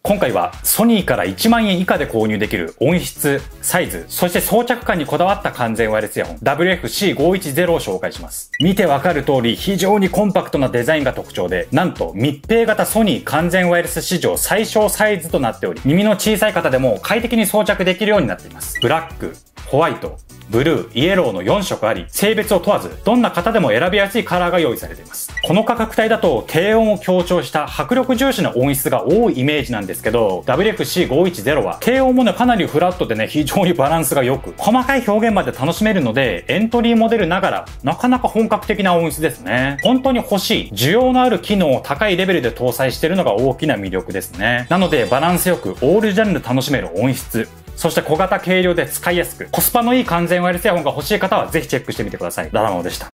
今回はソニーから1万円以下で購入できる音質、サイズ、そして装着感にこだわった完全ワイヤレスイヤホン WF-C510 を紹介します。見てわかる通り非常にコンパクトなデザインが特徴で、なんと密閉型ソニー完全ワイヤレス史上最小サイズとなっており、耳の小さい方でも快適に装着できるようになっています。ブラック、ホワイト、ブルー、イエローの4色あり、性別を問わず、どんな方でも選びやすいカラーが用意されています。この価格帯だと、低音を強調した迫力重視な音質が多いイメージなんですけど、WF-C510 は、低音もね、かなりフラットでね、非常にバランスが良く、細かい表現まで楽しめるので、エントリーモデルながら、なかなか本格的な音質ですね。本当に欲しい、需要のある機能を高いレベルで搭載しているのが大きな魅力ですね。なので、バランスよく、オールジャンル楽しめる音質、そして小型軽量で使いやすく、コスパのいい完全ワイヤレスイヤホンが欲しい方はぜひチェックしてみてください。ララモでした。